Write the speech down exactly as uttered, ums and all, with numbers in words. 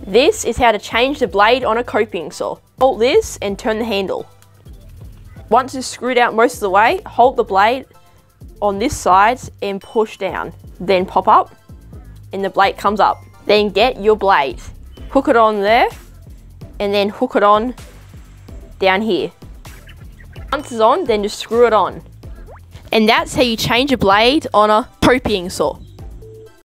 This is how to change the blade on a coping saw. Hold this and turn the handle. Once it's screwed out most of the way, hold the blade on this side and push down. Then pop up and the blade comes up. Then get your blade. Hook it on there and then hook it on down here. Once it's on, then just screw it on. And that's how you change a blade on a coping saw.